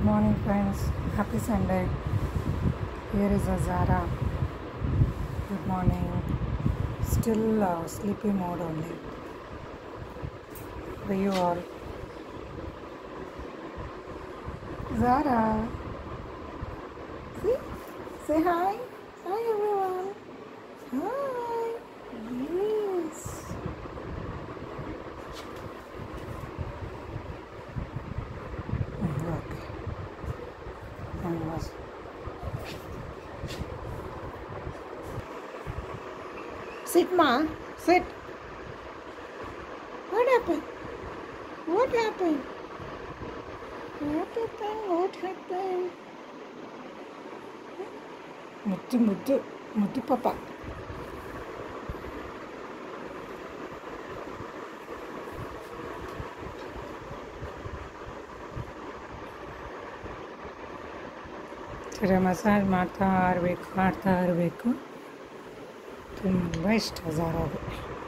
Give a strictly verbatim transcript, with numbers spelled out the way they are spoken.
Good morning, friends. Happy Sunday. Here is Azara. Good morning. Still uh, sleepy mode only. Where you all? Zara. See? Say hi. Hi, everyone. Hi. Yes. Look. And was. Sit, Ma. Sit. What happened? What happened? What happened? What happened? Muttu, muttu, muttu, papa. ಸರಿ massage ಮಾಡ್ತಾ ಇರಬೇಕು ಮಾಡ್ತಾ ಇರಬೇಕು ತುಂಬ ಇಷ್ಟ ಜಾರೋದು